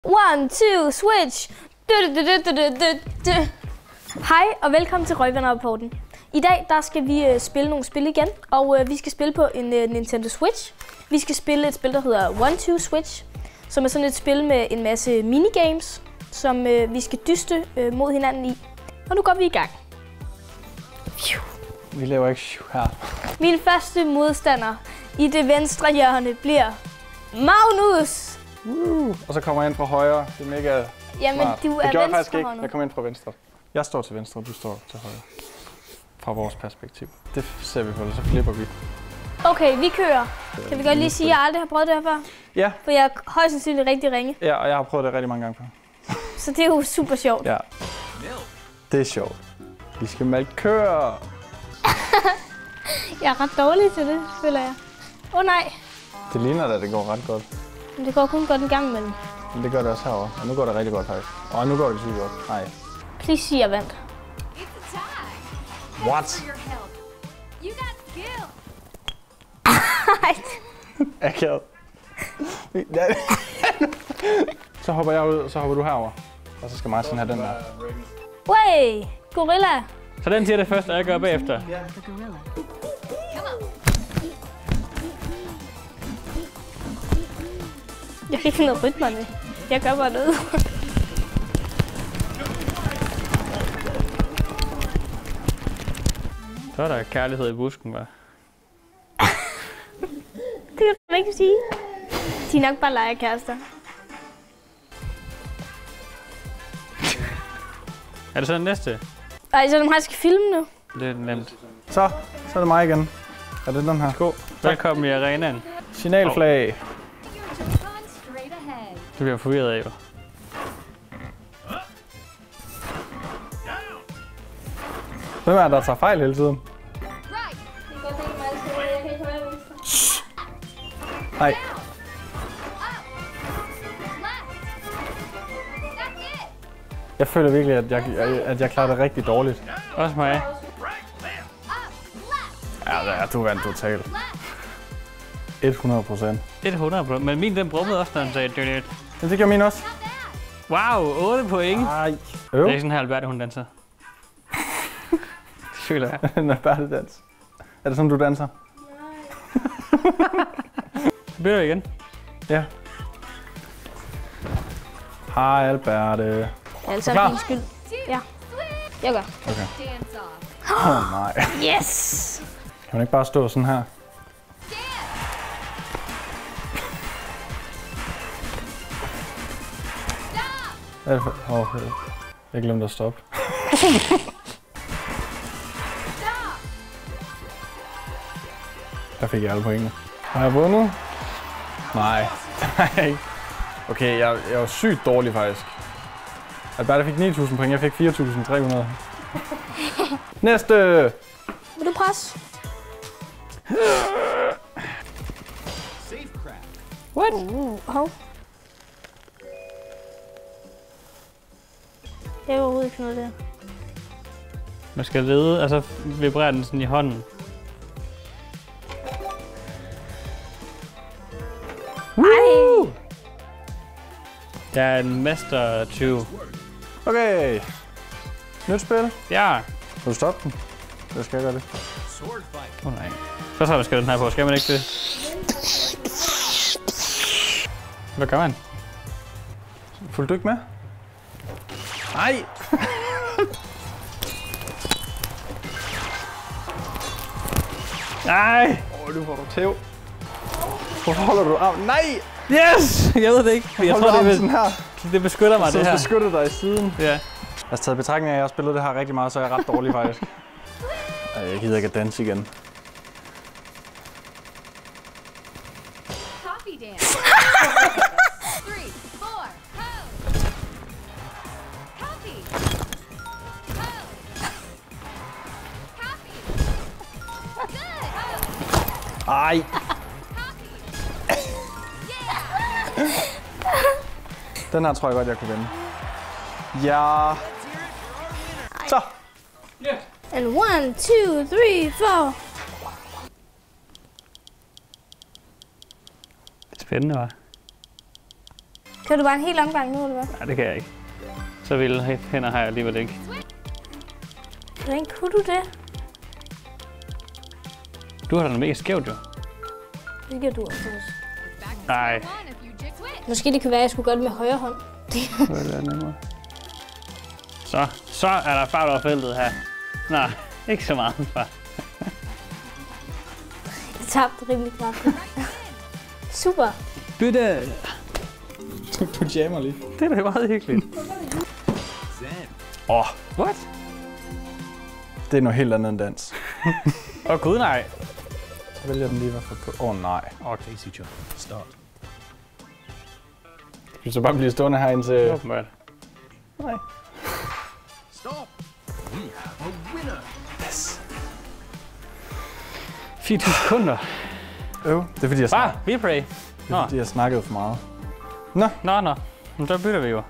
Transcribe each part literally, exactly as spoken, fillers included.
One, two, switch! Du, du, du, du, du, du. Hej og velkommen til Røgvanderrapporten. I dag der skal vi uh, spille nogle spil igen, og uh, vi skal spille på en uh, Nintendo Switch. Vi skal spille et spil, der hedder One, two, switch, som er sådan et spil med en masse minigames, som uh, vi skal dyste uh, mod hinanden i. Og nu går vi i gang. Vi laver ikke her. Min første modstander i det venstre hjørne bliver Magnus. Uh, og så kommer jeg ind fra højre. Det er mega Jamen, smart. du er det gjorde jeg faktisk ikke. venstrehåndet. Jeg kommer ind fra venstre. Jeg står til venstre, og du står til højre. Fra vores perspektiv. Det ser vi på, det så flipper vi. Okay, vi kører. Kan vi godt lige sige, at jeg aldrig har prøvet det her før? Ja. For jeg er højst sandsynligt rigtig ringe. Ja, og jeg har prøvet det rigtig mange gange før. Så det er jo super sjovt. Ja. Det er sjovt. Vi skal malke køer. Jeg er ret dårlig til det, føler jeg. Åh oh, nej. Det ligner da, det går ret godt. Men det går kun godt en gang imellem. Men det gør det også herovre. Og nu går det rigtig godt faktisk. Og nu går det sygt godt. Nej. Please sig, jeg vandt. What? Akavet. Så hopper jeg ud, og så hopper du herover. Og så skal Martin have den der. Wey, gorilla. Så den siger det først, og jeg gør bagefter. Jeg kan ikke noget rytme med. Jeg gør bare noget. Så er der kærlighed i busken, hva'? Det kan man ikke sige. De er nok bare legekærester. Er det så den næste? Ej, så de har skal filme nu. Det er nemt. Så, så er det mig igen. Er det den her? God. Velkommen i arenaen. Signalflag. Det bliver forvirret af, jo. Hvem er der, der tager fejl hele tiden? Nej. Jeg føler virkelig, at jeg, at jeg klarer det rigtig dårligt. Også mig. Ja, du vandt totalt. hundrede procent. hundrede procent. Men min den brummede også, når han sagde det. Men det gør min også. Wow, otte point. Ej. Det er ikke sådan her, Alberte, hun danser. Det føler jeg. En Alberte-dans. Er det sådan, du danser? Så bliver det igen. Ja. Hej, Alberte. Altså klar? min skyld. Ja. Jeg gør. Okay. Åh oh, nej. Yes! Kan man ikke bare stå sådan her? Åh, oh, jeg glemte at stoppe. Der fik jeg alle pointene. Har jeg vundet? Nej, det har jeg ikke. Okay, jeg, jeg var sygt dårlig faktisk. Alberte fik ni tusind point, jeg fik fire tusind tre hundrede. Næste! Vil du presse? What? Uh, hov. Jeg vil overhovedet ikke noget der. Man skal lede, og så vibrerer den sådan i hånden. Ej! Jeg er en mester tyve. Okay. Nyt spil. Ja. Vil du stoppe den? Eller skal jeg gøre det? Åh oh, nej. Så så skal den her på. Skal man ikke det? Hvad gør man? Fulgte du ikke med? Nej! Nej! Åh, oh, nu får du tæv. Hvorfor holder du arm? Nej! Yes! Jeg ved det ikke. Jeg tror, det, sådan her. det beskytter mig, Så det her. beskytter dig i siden. Ja. Altså taget betragtning af, at jeg har spillet det her rigtig meget, så er jeg ret dårlig faktisk. Ej, jeg gider ikke at danse igen. Copy dance. Three, four, pose. Copy. Pose. Copy. Good. Ej! Den her tror jeg godt, jeg kunne vinde. Ja. Så. And one, two, three, four. Spændende, hva'? Kan du bare en hel omgang nu, eller hvad? Nej, det kan jeg ikke. Så vilde hænder har jeg alligevel ikke. Hvordan kunne du det? Du har da mega skævt, jo. Det gør du også. Nej. Come on if you just switch. Måske det kan være, at jeg skulle gøre det med højre hånd. Det er nemmere. Så, så er der fart over feltet her. Nej, ikke så meget fart. Jeg tabte rimelig kraftigt. Super. Bytte! Du, du jammer lige. Det er da meget hyggeligt. Åh, oh, What? det er noget helt andet end dans. Åh oh, gud nej. Så vælger den lige, hvorfor på. Åh oh, nej. Okay, teacher. Start. Du så bare blive stående her indtil... Det er åbenbart. Nej. Stop! We have a winner! Yes. fireogtyve sekunder. Øv, det er fordi, jeg Bare, snakker. replay. Det Nå, er fordi, jeg snakkede for meget. Nå. nå, nå. Men så bytter vi jo.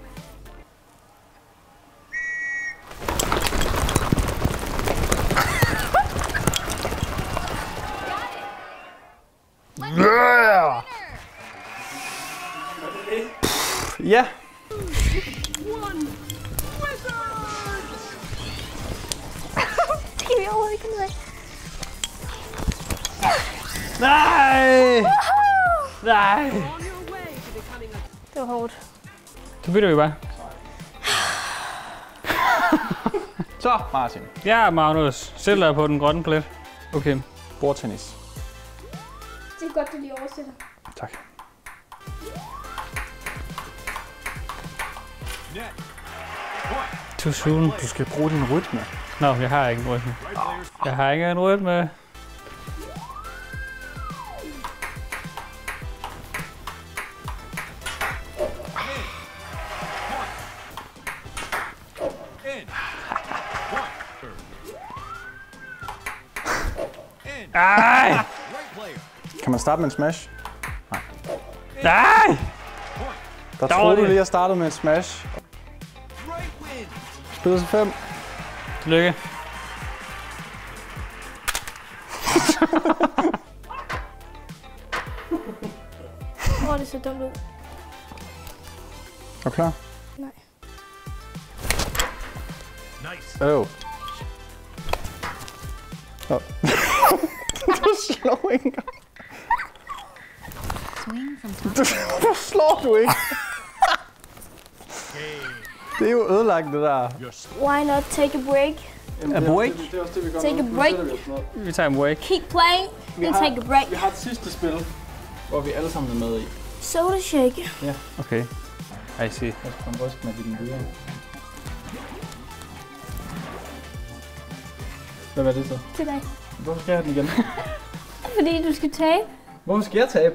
Yeah! Ja. Det kan vi overhovedet ikke finde ud af. Nej! Nej! Det var hårdt. Så bytter vi bare. Så, Martin. Ja, Magnus. Selv er på den grønne plet. Okay. Bordtennis. Det er godt, du lige oversætter. Tak. Too soon. Du skal bruge din rytme. Nå, jeg har ikke en rytme. Jeg har ikke en rytme. Ej! Right player. Kan man starte med en smash? Nej! Der Der var troede du det. lige, at starte med en smash. Right win. Spiller til fem. Lykke. Åh, det ser dumt ud. Er du klar? Nej. Nice. Øv. Oh. Du slår ikke engang. Swing from top. Du, du slår du ikke. Det er jo ødelagt, det der. Why not take a break? A break? Det er også det, vi gør Take nu. a Nu break. sætter vi os ned. Vi tager en break. Keep playing, then har- take a break. Vi har et sidste spil, hvor vi alle sammen er med i. Soda shake. Okay. I see. Jeg skal komme ryst med din videre. Hvad var det så? Til dig. Hvorfor skal jeg have den igen? Fordi du skal tabe. Hvorfor skal jeg tabe?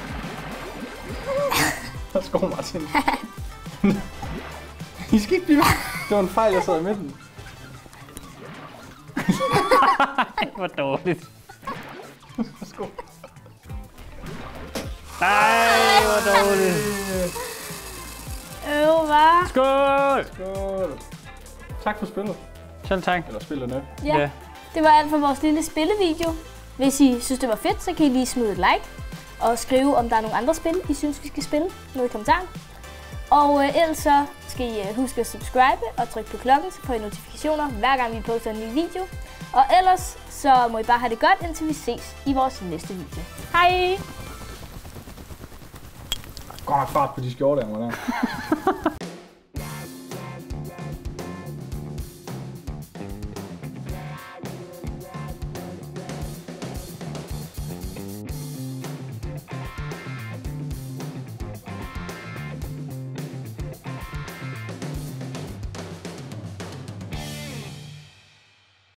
Værsgo, Martin. I skal ikke blive ved. Det var en fejl, jeg sad i midten. Ej, hvor dårligt. Værsgo. Ej, hvor dårligt. Øv, hva? Skål! Skål. Tak for spillet. Selv tak. Eller spillerne. Ja. Ja. Det var alt for vores lille spillevideo. Hvis I synes, det var fedt, så kan I lige smide et like. Og skrive, om der er nogle andre spil, I synes, vi skal spille. Nede i kommentaren. Og øh, ellers så skal I øh, huske at subscribe og trykke på klokken, så får I notifikationer, hver gang vi poster en ny video. Og ellers så må I bare have det godt, indtil vi ses i vores næste video. Hej! Godt nok fart på de skjorte, der.